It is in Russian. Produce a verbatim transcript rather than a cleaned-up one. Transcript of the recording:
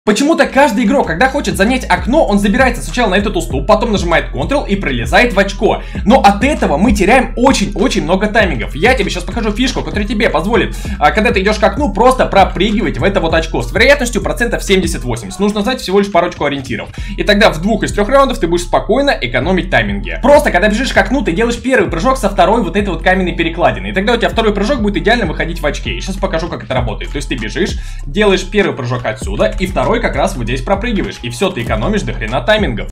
Почему-то каждый игрок, когда хочет занять окно, он забирается сначала на этот уступ, потом нажимает контрол и пролезает в очко. Но от этого мы теряем очень-очень много таймингов. Я тебе сейчас покажу фишку, которая тебе позволит, когда ты идешь к окну, просто пропрыгивать в это вот очко с вероятностью процентов семьдесят-восемьдесят. Нужно знать всего лишь парочку ориентиров. И тогда в двух из трех раундов ты будешь спокойно экономить тайминги. Просто когда бежишь к окну, ты делаешь первый прыжок со второй вот этой вот каменной перекладины. И тогда у тебя второй прыжок будет идеально выходить в очке. И сейчас покажу, как это работает. То есть ты бежишь, делаешь первый прыжок отсюда, и второй как раз вот здесь пропрыгиваешь. И все, ты экономишь до хрена таймингов.